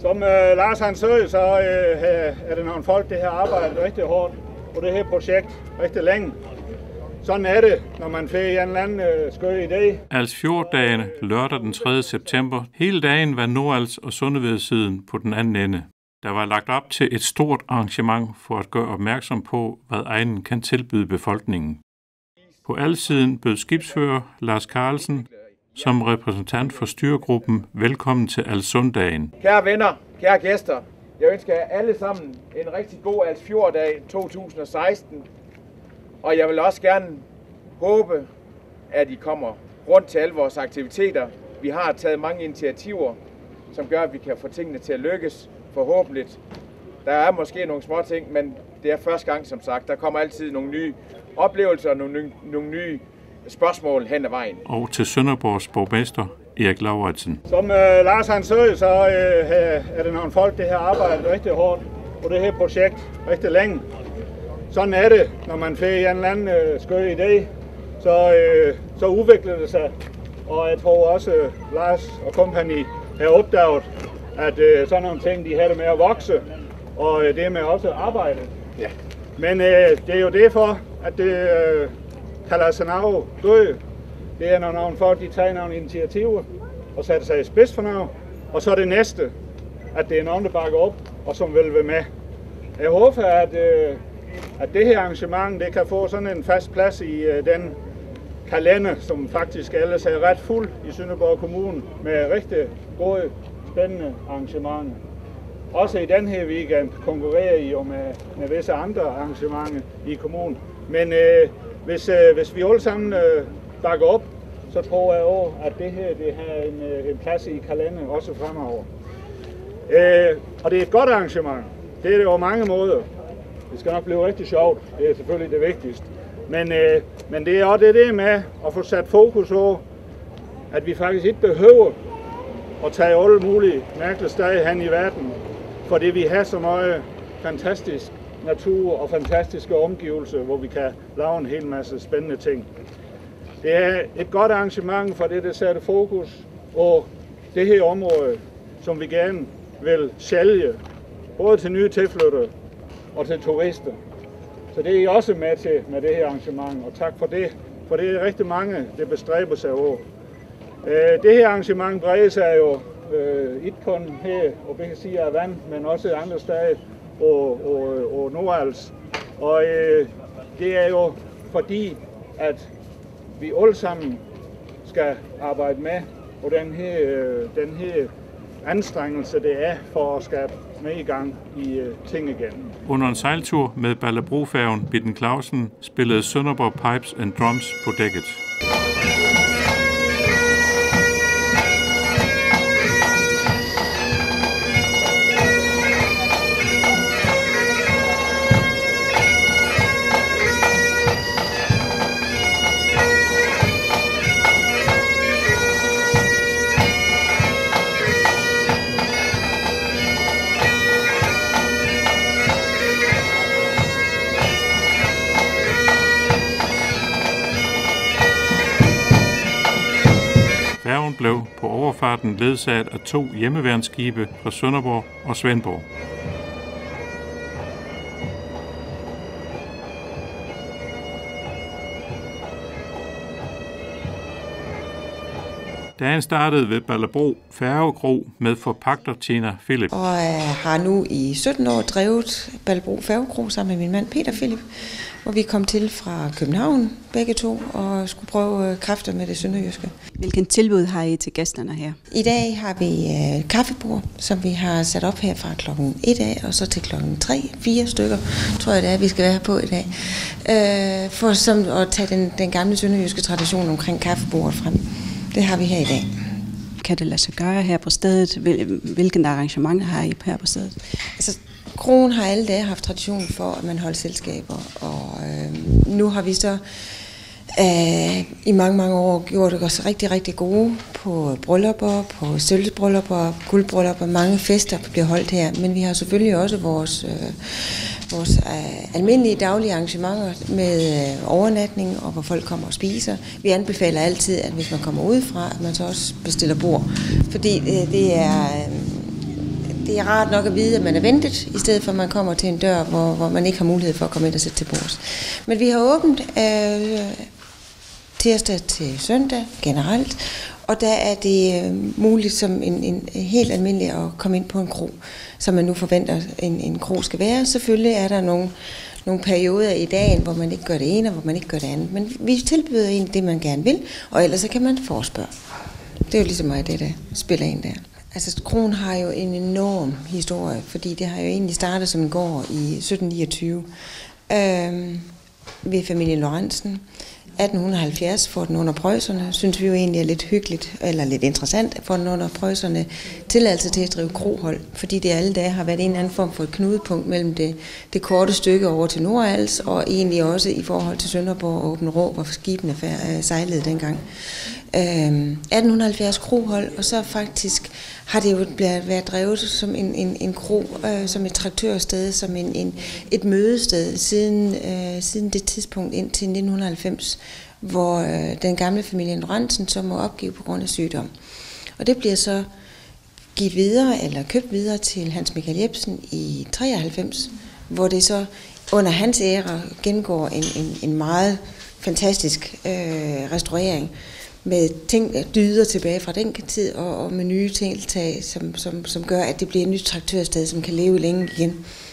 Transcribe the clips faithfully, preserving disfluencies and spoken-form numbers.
Som øh, Lars han sagde, så øh, er det nogle folk, der har arbejdet rigtig hårdt på det her projekt rigtig længe. Sådan er det, når man får en eller anden øh, skøn idé. Alsfjorddagen lørdag den tredje september. Hele dagen var Nordals og Sundevedsiden på den anden ende. Der var lagt op til et stort arrangement for at gøre opmærksom på, hvad egnen kan tilbyde befolkningen. På alsiden bød skibsfører Lars Carlsen som repræsentant for styregruppen velkommen til Alsunddagen. Kære venner, kære gæster, jeg ønsker jer alle sammen en rigtig god Alsfjorddag to tusind og seksten. Og jeg vil også gerne håbe, at I kommer rundt til alle vores aktiviteter. Vi har taget mange initiativer, som gør, at vi kan få tingene til at lykkes, forhåbentlig. Der er måske nogle små ting, men det er første gang, som sagt. Der kommer altid nogle nye oplevelser og nogle, nogle nye spørgsmål hen ad vejen. Og til Sønderborgs borgmester Erik Lauritsen. Som øh, Lars han sagde, så øh, er det nogle folk, der har arbejdet rigtig hårdt på det her projekt rigtig længe. Sådan er det, når man får en eller anden øh, skøn idé, så, øh, så udvikler det sig. Og jeg tror også, øh, Lars og kompagni har opdaget, at øh, sådan nogle ting, de har det med at vokse, og øh, det med også at arbejde. Ja. Men øh, det er jo derfor, at det øh, kalder sig noget død. Det er, når nogle folk de tager nogle initiativer og sætter sig i spids for noget. Og så er det næste, at det er nogen, der bakker op og som vil være med. Jeg håber, at, øh, at det her arrangement det kan få sådan en fast plads i øh, den kalender, som faktisk ellers er ret fuld i Sønderborg Kommune med rigtig gode, spændende arrangementer. Også i den her weekend konkurrerer I jo med, med visse andre arrangementer i kommunen. Men øh, hvis, øh, hvis vi alle sammen øh, bakker op, så tror jeg også, at det her det har en, øh, en plads i kalenderen også fremover. Øh, og det er et godt arrangement. Det er det på mange måder. Det skal nok blive rigtig sjovt. Det er selvfølgelig det vigtigste. Men, øh, men det er også det der med at få sat fokus på, at vi faktisk ikke behøver at tage alle mulige mærkelige steder hen i verden, fordi vi har så meget fantastisk natur og fantastiske omgivelser, hvor vi kan lave en hel masse spændende ting. Det er et godt arrangement for det, der sætter fokus på det her område, som vi gerne vil sælge, både til nye tilflyttere og til turister. Så det er I også med til med det her arrangement, og tak for det, for det er rigtig mange, der bestræber sig over. Det her arrangement breder sig jo øh, ikke kun her og begge sider af vand, men også andre steder og, og, og Nordals. Og øh, det er jo fordi, at vi alle sammen skal arbejde med på den her, øh, den her anstrengelse, det er for at skabe med i gang i uh, ting igen. Under en sejltur med Ballabro-færgen Bitten Clausen spillede Sønderborg Pipes and Drums på dækket. Færgen blev på overfarten ledsaget af to hjemmeværnsskibe fra Sønderborg og Svendborg. Dagen startede ved Ballabro Færgekro med forpagter Tina Philip. Og jeg har nu i sytten år drevet Ballabro Færgekro sammen med min mand Peter Philip, hvor vi kom til fra København begge to og skulle prøve kræfter med det sønderjyske. Hvilken tilbud har I til gæsterne her? I dag har vi uh, kaffebord, som vi har sat op her fra klokken et af og så til klokken tre, fire stykker, tror jeg det er, vi skal være på i dag. Uh, for som at tage den, den gamle sønderjyske tradition omkring kaffebordet frem. Det har vi her i dag. Kan det lade sig gøre her på stedet? Hvilke arrangementer har I her på stedet? Altså, kronen har alle dage haft tradition for, at man holder selskaber, og øh, nu har vi så øh, i mange, mange år gjort os rigtig, rigtig gode på bryllupper, på sølvbryllupper, guldbryllupper, mange fester bliver holdt her, men vi har selvfølgelig også vores, øh, vores øh, almindelige daglige arrangementer med øh, overnatning, og hvor folk kommer og spiser. Vi anbefaler altid, at hvis man kommer udefra, at man så også bestiller bord, fordi øh, det er... Øh, det er rart nok at vide, at man er ventet, i stedet for at man kommer til en dør, hvor, hvor man ikke har mulighed for at komme ind og sætte til bords. Men vi har åbent øh, tirsdag til søndag generelt, og der er det øh, muligt som en, en helt almindelig at komme ind på en kro, som man nu forventer en, en kro skal være. Selvfølgelig er der nogle, nogle perioder i dagen, hvor man ikke gør det ene, og hvor man ikke gør det andet. Men vi tilbyder en det, man gerne vil, og ellers så kan man forespørge. Det er jo ligesom mig, det der spiller ind der. Altså, kroen har jo en enorm historie, fordi det har jo egentlig startet som en gård i sytten niogtyve øh, ved familien Lorentzen. atten halvfjerds får den under preusserne, synes vi jo egentlig er lidt hyggeligt, eller lidt interessant, får den under preusserne tilladelse til at drive krohold, fordi det alle dage har været en eller anden form for et knudepunkt mellem det, det korte stykke over til Nordals, og egentlig også i forhold til Sønderborg og Åben Rå, hvor skibene sejlede dengang. Øh, atten halvfjerds krohold, og så faktisk har det jo været drevet som en, en, en kro, øh, som et traktørsted, som en, en, et mødested siden, øh, siden det tidspunkt indtil nitten halvfems, hvor øh, den gamle familie Lorentzen så må opgive på grund af sygdom. Og det bliver så givet videre, eller købt videre til Hans Michael Jebsen i treoghalvfems, hvor det så under hans æra gengår en, en, en meget fantastisk øh, restaurering, med ting, der dyder tilbage fra den tid, og, og med nye tiltag, som, som, som gør, at det bliver et nyt traktørsted, som kan leve længe igen.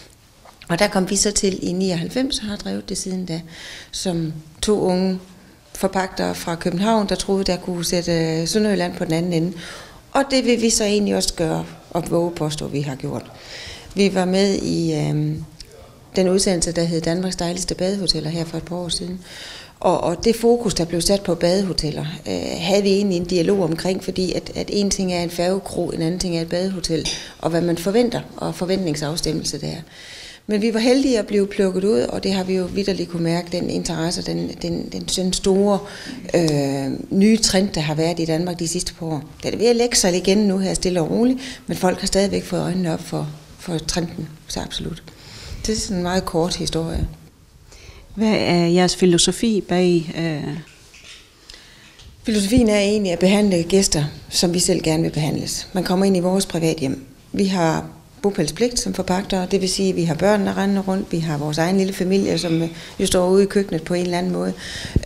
Og der kom vi så til i nioghalvfems, og har drevet det siden da, som to unge forpagtere fra København, der troede, der kunne sætte Sønderjylland på den anden ende. Og det vil vi så egentlig også gøre, og våge påstå, vi har gjort. Vi var med i øh, den udsendelse, der hed Danmarks dejligste badehoteller her for et par år siden. Og, og det fokus, der blev sat på badehoteller, øh, havde vi egentlig en dialog omkring, fordi at, at en ting er en færgekro, en anden ting er et badehotel, og hvad man forventer, og forventningsafstemmelse der. Men vi var heldige at blive plukket ud, og det har vi jo vitterligt kunne mærke, den interesse, den, den, den, den store øh, nye trend, der har været i Danmark de sidste par år. Det er ved at lægge sig igen nu her stille og roligt, men folk har stadigvæk fået øjnene op for, for trenden, så absolut. Det er sådan en meget kort historie. Hvad er jeres filosofi bag? Øh... Filosofien er egentlig at behandle gæster, som vi selv gerne vil behandles. Man kommer ind i vores privathjem. Vi har bopælspligt som forpagtere, det vil sige, at vi har børnene rendende rundt, vi har vores egen lille familie, som jo står ude i køkkenet på en eller anden måde.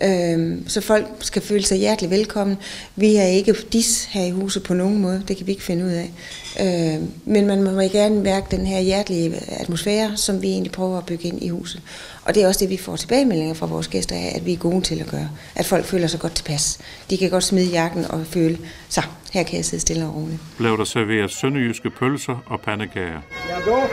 Så folk skal føle sig hjertelig velkommen. Vi er ikke dis her i huset på nogen måde, det kan vi ikke finde ud af. Men man må gerne mærke den her hjertelige atmosfære, som vi egentlig prøver at bygge ind i huset. Og det er også det, vi får tilbagemeldinger fra vores gæster af, at vi er gode til at gøre. At folk føler sig godt tilpas. De kan godt smide jakken og føle, så her kan jeg sidde stille og roligt. Blev der serveret sønderjyske pølser og pandekager? Ja, då.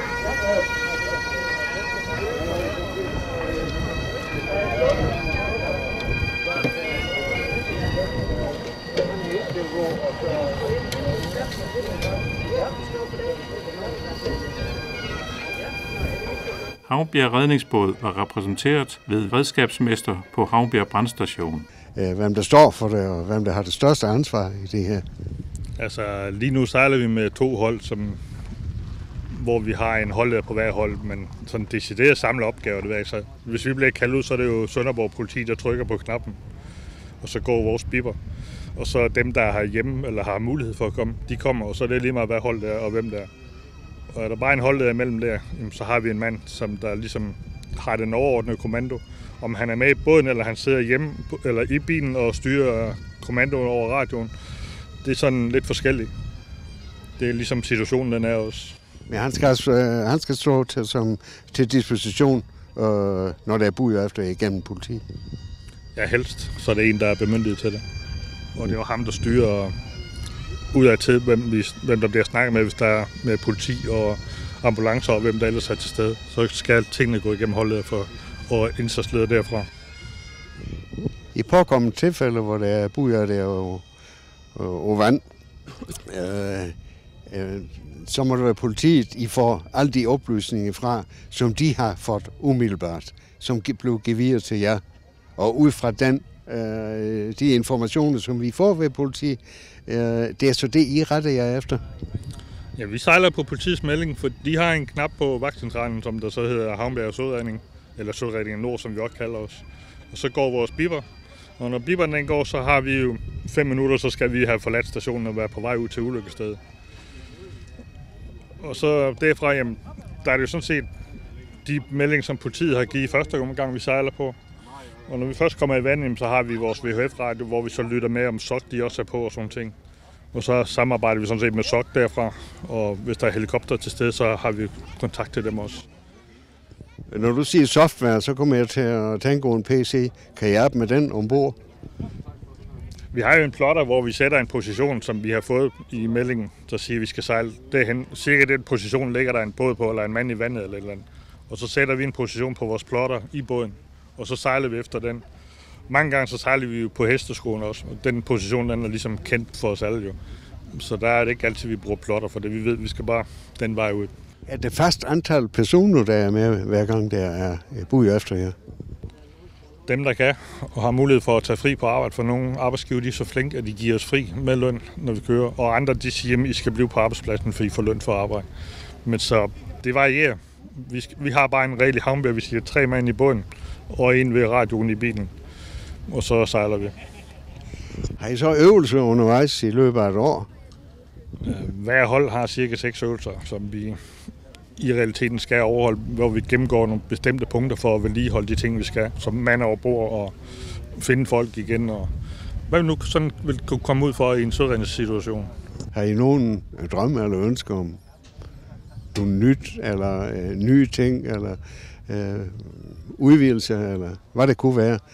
Havnbjerg Redningsbåd var repræsenteret ved redskabsmester på Havnbjerg Brandstation. Hvem der står for det, og hvem der har det største ansvar i det her? Altså lige nu sejler vi med to hold, som, hvor vi har en holdleder på hver hold, men sådan decideret samle opgaver. Det vil, så hvis vi bliver kaldt ud, så er det jo Sønderborg politi, der trykker på knappen, og så går vores bipper. Og så dem, der har hjemme eller har mulighed for at komme, de kommer, og så er det lige meget, hvad hold det er og hvem det er. Og er der bare en hold der imellem der, så har vi en mand, som der ligesom har den overordnede kommando. Om han er med i båden, eller han sidder hjemme eller i bilen og styrer kommandoen over radioen, det er sådan lidt forskelligt. Det er ligesom situationen, den er også. Men han skal, øh, han skal stå til, som, til disposition, øh, når der er bud efter igennem politi. Ja, helst. Så er det en, der er bemyndiget til det. Og det er jo ham, der styrer ud af til, hvem, vi, hvem der bliver snakket med, hvis der er med politi og ambulancer, og hvem der ellers er til stede. Så skal tingene gå igennem holdet for og indsatsleder derfra. I påkommende tilfælde, hvor der er bud af det og, og, og vand, øh, øh, så må det være politiet, I får alle de oplysninger fra, som de har fået umiddelbart, som blev givet til jer. Og ud fra den, øh, de informationer, som vi får ved politi, øh, det er så det, I retter jer efter. Ja, vi sejler på politiets melding, for de har en knap på vagtcentralen, som der så hedder Havnbjerg Sødredning, eller Sødredning Nord, som vi også kalder os. Og så går vores bipper, og når bipperen den går, så har vi jo fem minutter, så skal vi have forladt stationen og være på vej ud til ulykkestedet. Og så derfra, jamen, der er det jo sådan set de meldinger, som politiet har givet første gang, vi sejler på. Og når vi først kommer i vandet, så har vi vores V H F-radio, hvor vi så lytter med, om S O C de også er på og sådan ting. Og så samarbejder vi sådan set med S O C derfra, og hvis der er helikopter til stede, så har vi kontakt til dem også. Når du siger software, så kommer jeg til at tænke på en P C. Kan jeg hjælpe med den ombord? Vi har jo en plotter, hvor vi sætter en position, som vi har fået i meldingen, så siger, at vi skal sejle derhen. Cirka den position ligger der en båd på, eller en mand i vandet eller et eller andet. Og så sætter vi en position på vores plotter i båden, og så sejler vi efter den. Mange gange så sejler vi jo på hesteskoen også, og den position den er ligesom kendt for os alle jo. Så der er det ikke altid, vi bruger plotter, for det vi ved, vi skal bare den vej ud. Er det fast antal personer, der er med, hver gang der er bud efter jer? Dem, der kan og har mulighed for at tage fri på arbejde, for nogle arbejdsgiver de er så flinke, at de giver os fri med løn, når vi kører. Og andre de siger, at I skal blive på arbejdspladsen, for I får løn for arbejde. Men så det varierer. Vi, skal, vi har bare en regel i Havnbjerg, vi siger tre mand i bunden og en ved radioen i bilen. Og så sejler vi. Har I så øvelser undervejs i løbet af et år? Hver hold har cirka seks øvelser, som vi i realiteten skal overholde, hvor vi gennemgår nogle bestemte punkter for at vedligeholde de ting, vi skal, som mand over bord og finde folk igen. Og hvad vi nu sådan vil kunne komme ud for i en søredningssituation. Har I nogen drømme eller ønsker om nogle nyt, eller øh, nye ting, eller øh, udvidelser, eller hvad det kunne være?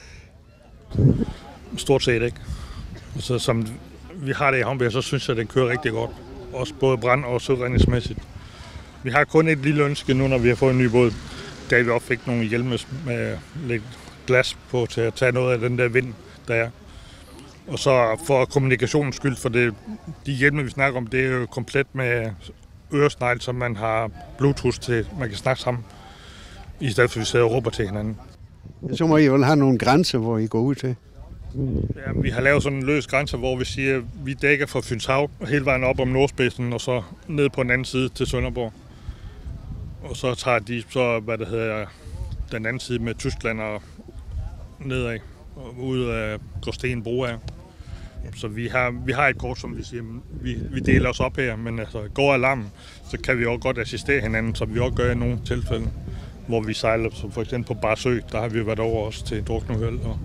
Stort set ikke. Så som vi har det i Havnbjerg, så synes jeg, at den kører rigtig godt. Også både brand- og søredningsmæssigt. Vi har kun et lille ønske nu, når vi har fået en ny båd, da vi også fik nogle hjelme med lidt glas på til at tage noget af den der vind, der er. Og så for kommunikationens skyld, for det, de hjelme, vi snakker om, det er jo komplet med øresnegl, som man har Bluetooth til, man kan snakke sammen, i stedet for at vi sidder og råber til hinanden. Så må I vel have nogle grænser, hvor I går ud til? Ja, vi har lavet sådan en løs grænse, hvor vi siger, at vi dækker fra Fynshav hele vejen op om Nordspidsen, og så ned på den anden side til Sønderborg. Og så tager de så, hvad det hedder, den anden side med Tyskland og nedad, og ud af Gråsten Bro af. Så vi har, vi har et kort, som vi siger, vi, vi deler os op her, men altså, går alarmen, så kan vi også godt assistere hinanden, som vi også gør i nogle tilfælde, hvor vi sejler, som for eksempel på Barsø, der har vi været over os til drukneuheld, og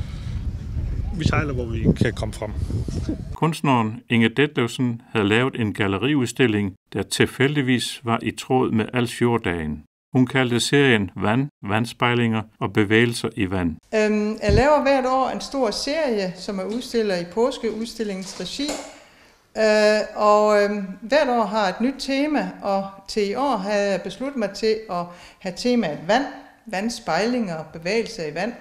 vi sejler, hvor vi kan komme frem. Kunstneren Inge Detlevsen havde lavet en galleriudstilling, der tilfældigvis var i tråd med Als-Fjorddagen. Hun kaldte serien Vand, vandspejlinger og bevægelser i vand. Øhm, jeg laver hvert år en stor serie, som er udstillet i påskeudstillingens regi. Øh, og øhm, hvert år har et nyt tema, og til i år har jeg besluttet mig til at have temaet vand, vandspejlinger og bevægelser i vand.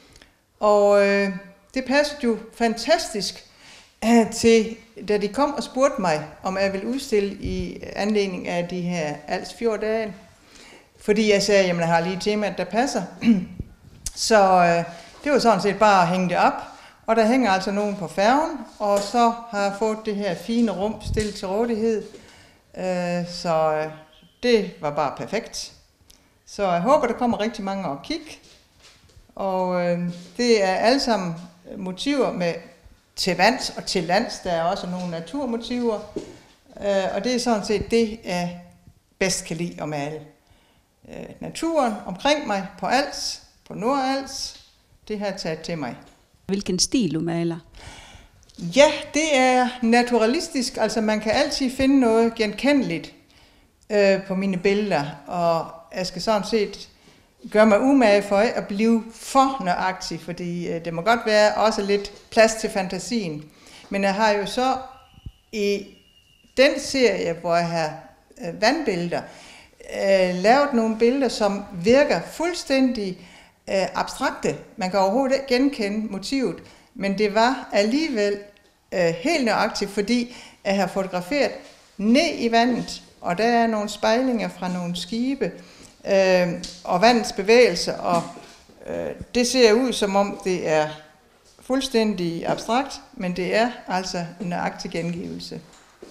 Og øh, det passede jo fantastisk øh, til, da de kom og spurgte mig, om jeg ville udstille i anledning af de her Als-Fjorddage. Fordi jeg sagde, at jeg har lige et tema, der passer. Så øh, det var sådan set bare at hænge det op. Og der hænger altså nogen på færgen, og så har jeg fået det her fine rum stillet til rådighed. Øh, så øh, det var bare perfekt. Så jeg håber, der kommer rigtig mange og kigge. Og øh, det er alle sammen motiver med til vands og til lands. Der er også nogle naturmotiver. Øh, og det er sådan set det, jeg bedst kan lide at male. Øh, naturen omkring mig på Als, på Nordals, det har jeg taget til mig. Hvilken stil du maler? Ja, det er naturalistisk. Altså man kan altid finde noget genkendeligt øh, på mine billeder. Og jeg skal sådan set gøre mig umage for at blive for nøjagtig, fordi øh, det må godt være også lidt plads til fantasien. Men jeg har jo så i den serie, hvor jeg har øh, vandbilleder, øh, lavet nogle billeder, som virker fuldstændig øh, abstrakte. Man kan overhovedet ikke genkende motivet, men det var alligevel øh, helt nøjagtigt, fordi jeg har fotograferet ned i vandet, og der er nogle spejlinger fra nogle skibe, øh, og vandets bevægelser, og øh, det ser ud som om det er fuldstændig abstrakt, men det er altså en nøjagtig gengivelse.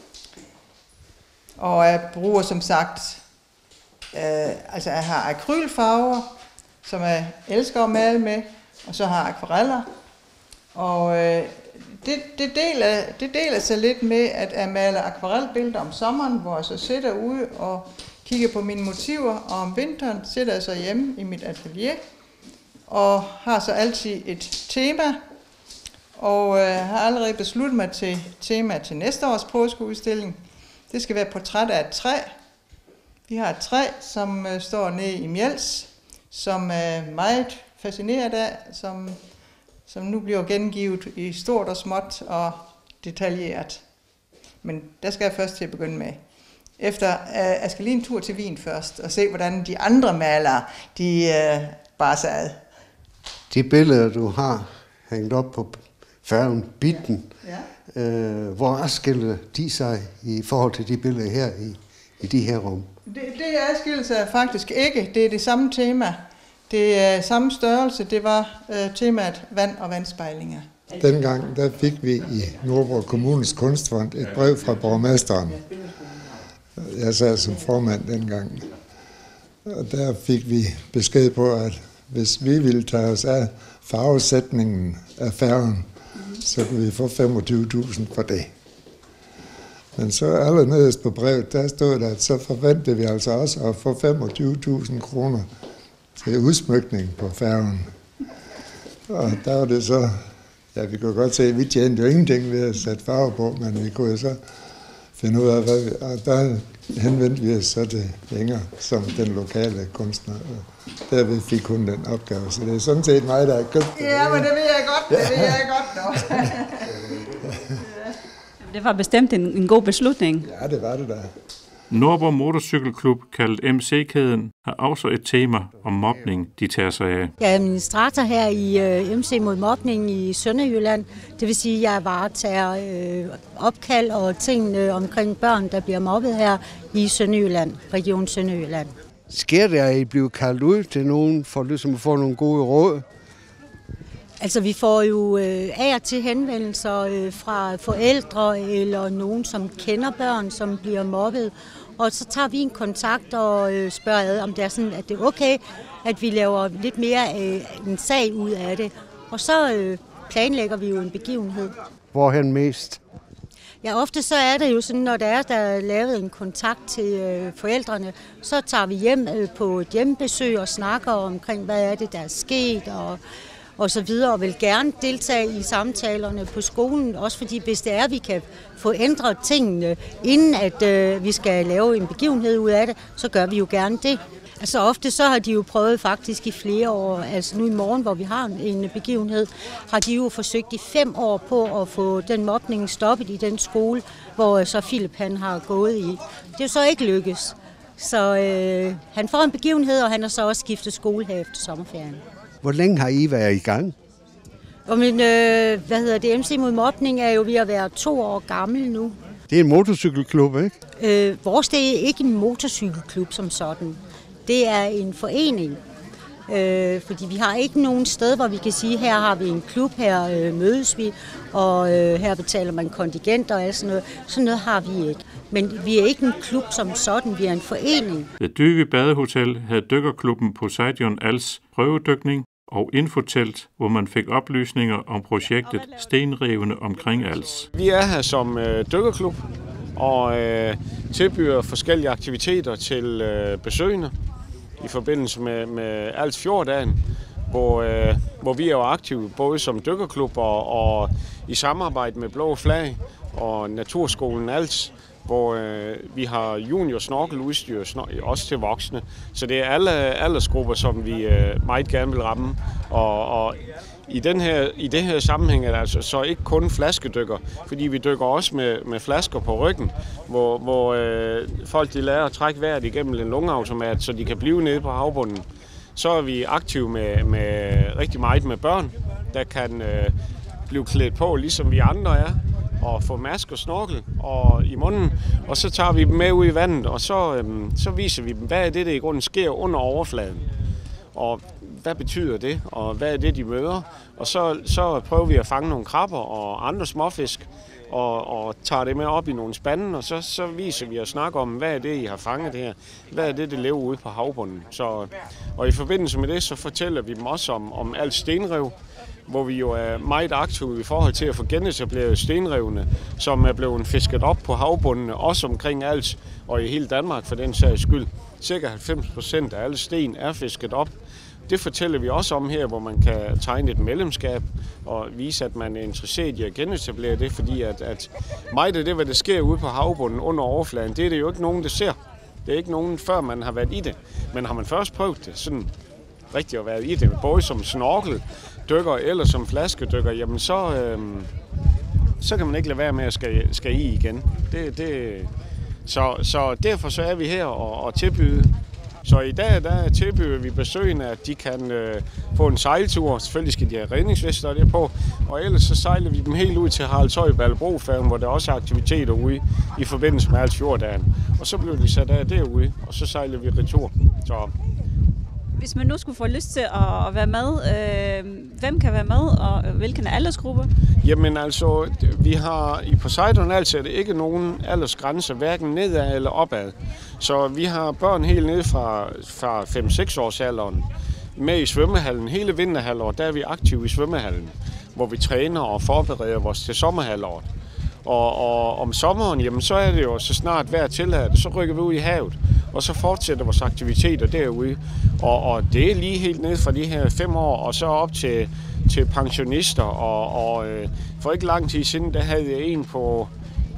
Og jeg bruger som sagt, øh, altså jeg har akrylfarver, som jeg elsker at male med, og så har jeg akvareller, Og øh, det, det, deler, det deler sig lidt med, at jeg maler akvarelbilleder om sommeren, hvor jeg så sidder ude og kigger på mine motiver, og om vinteren sidder jeg så hjemme i mit atelier og har så altid et tema, og øh, har allerede besluttet mig til tema til næste års påskeudstilling. Det skal være portræt af et træ. Vi har et træ, som øh, står nede i Mjels, som er meget fascineret af, som, som nu bliver gengivet i stort og småt og detaljeret. Men der skal jeg først til at begynde med. Efter øh, jeg skal lige en tur til Wien først, og se, hvordan de andre malere, de øh, bare sad. De billeder, du har hængt op på færgen Bitten, ja. øh, hvor adskiller de sig i forhold til de billeder her i, i de her rum? Det, det adskiller sig faktisk ikke. Det er det samme tema. Det er samme størrelse. Det var øh, temaet vand og vandspejlinger. Dengang der fik vi i Nordborg Kommunes Kunstfond et brev fra borgmesteren. Jeg sad som formand dengang. Og der fik vi besked på, at hvis vi ville tage os af farvesætningen af færgen, så kunne vi få femogtyve tusind for det. Men så allernederst på brevet, der stod der, at så forventede vi altså også at få femogtyve tusind kroner til udsmykning på færgen. Og der var det så, ja, vi kunne godt se, at vi tjente jo ingenting ved at sætte farve på, men vi kunne jo så finde ud af, hvad vi, og der henvendte vi os så til Inger, som den lokale kunstner, og derved fik hun den opgave. Så det er sådan set mig, der er købt det. Ja, men det ved jeg godt, det ved jeg godt nok. Det var bestemt en, en god beslutning. Ja, det var det da. Nordborg Motorcykelklub, kaldet M C-kæden, har også et tema om mobning, de tager sig af. Jeg er administrator her i uh, M C mod mobning i Sønderjylland. Det vil sige, at jeg varetager uh, opkald og ting uh, omkring børn, der bliver mobbet her i Sønderjylland, Region Sønderjylland. Sker det, at I bliver kaldt ud til nogen for ligesom at få nogle gode råd? Altså, vi får jo øh, af og til henvendelser øh, fra forældre eller nogen, som kender børn, som bliver mobbet. Og så tager vi en kontakt og øh, spørger ad, om det er sådan, at det er okay, at vi laver lidt mere øh, en sag ud af det. Og så øh, planlægger vi jo en begivenhed. Hvorhen mest? Ja, ofte så er det jo sådan, når der er, der er lavet en kontakt til øh, forældrene, så tager vi hjem øh, på et hjemmebesøg og snakker omkring, hvad er det, der er sket, og og så videre, og vil gerne deltage i samtalerne på skolen, også fordi hvis det er, at vi kan få ændret tingene, inden at øh, vi skal lave en begivenhed ud af det, så gør vi jo gerne det. Altså ofte så har de jo prøvet faktisk i flere år, altså nu i morgen, hvor vi har en begivenhed, har de jo forsøgt i fem år på at få den mobning stoppet i den skole, hvor så Philip han har gået i. Det er jo så ikke lykkes. Så øh, han får en begivenhed, og han har så også skiftet skole her efter sommerferien. Hvor længe har I været i gang? Og men, øh, hvad hedder det, M C mod mobning er jo ved at være to år gammel nu. Det er en motorcykelklub, ikke? Øh, vores det er ikke en motorcykelklub som sådan. Det er en forening. Øh, fordi vi har ikke nogen sted, hvor vi kan sige, her har vi en klub, her øh, mødes vi, og øh, her betaler man kontingenter og sådan noget. Sådan noget har vi ikke. Men vi er ikke en klub som sådan, vi er en forening. Ved Dyve Badehotel havde dykkerklubben Poseidon Als prøvedykning og infotelt, hvor man fik oplysninger om projektet Stenrevene omkring Als. Vi er her som øh, dykkerklub og øh, tilbyder forskellige aktiviteter til øh, besøgende i forbindelse med, med Als Fjorddagen, hvor, øh, hvor vi er jo aktive både som dykkerklub og, og i samarbejde med Blå Flag og Naturskolen Als, hvor øh, vi har junior snorkeludstyr, også til voksne. Så det er alle aldersgrupper, som vi øh, meget gerne vil ramme. Og, og i, den her, i det her sammenhæng er det altså så ikke kun flaskedykker, fordi vi dykker også med, med flasker på ryggen, hvor, hvor øh, folk de lærer at trække vejret igennem en lungeautomat, så de kan blive nede på havbunden. Så er vi aktive med, med rigtig meget med børn, der kan øh, blive klædt på, ligesom vi andre er, og få mask og snorkel og i munden, og så tager vi dem med ud i vandet, og så, øhm, så viser vi dem, hvad er det, der i grunden sker under overfladen. Og hvad betyder det, og hvad er det, de møder. Og så, så prøver vi at fange nogle krabber og andre småfisk, og, og tager det med op i nogle spande, og så, så viser vi at snakke om, hvad er det, I har fanget det her? Hvad er det, det lever ude på havbunden? Så, og i forbindelse med det, så fortæller vi dem også om, om alt stenrev, hvor vi jo er meget aktive i forhold til at få genetableret stenrevene, som er blevet fisket op på havbundene, også omkring Als og i hele Danmark for den sags skyld. Cirka halvfems procent af alle sten er fisket op. Det fortæller vi også om her, hvor man kan tegne et medlemskab og vise, at man er interesseret i at genetablere det, fordi at, at meget af det, hvad der sker ude på havbunden under overfladen, det er det jo ikke nogen, der ser. Det er ikke nogen, før man har været i det. Men har man først prøvet det, sådan rigtigt at være i det, både som snorkel, dykker eller som flaskedykker, jamen så, øhm, så kan man ikke lade være med at skal, skal i igen. Det, det, så, så derfor så er vi her og, og tilbyde. Så i dag der tilbyder vi besøgende, at de kan øh, få en sejltur. Selvfølgelig skal de have redningsvester der på. Og ellers så sejler vi dem helt ud til Haraldshøj Ballebro-færgen, hvor der også er aktiviteter ude i forbindelse med Als-Fjorddagen. Og så bliver de sat af derude, og så sejler vi retur. Så hvis man nu skulle få lyst til at være med, øh, hvem kan være med, og hvilken aldersgruppe? Jamen altså, vi har i Poseidon altså er det ikke nogen aldersgrænser, hverken nedad eller opad. Så vi har børn helt ned fra, fra fem seks års alderen med i svømmehallen. Hele vinterhalvåret, der er vi aktive i svømmehallen, hvor vi træner og forbereder os til sommerhalvåret. Og, og om sommeren, jamen så er det jo så snart vejr tillader det, så rykker vi ud i havet. Og så fortsætter vores aktiviteter derude. Og, og det er lige helt ned fra de her fem år, og så op til, til pensionister. Og, og øh, for ikke lang tid siden, der havde jeg en på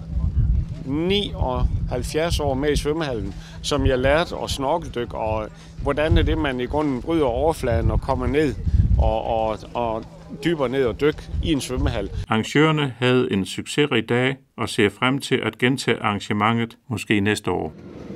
nioghalvfjerds år med i svømmehallen, som jeg lærte at snorkeldykke, og hvordan er det, man i grunden bryder overfladen og kommer ned og, og, og dybere ned og dykke i en svømmehal. Arrangørerne havde en succesrig dag og ser frem til at gentage arrangementet måske næste år.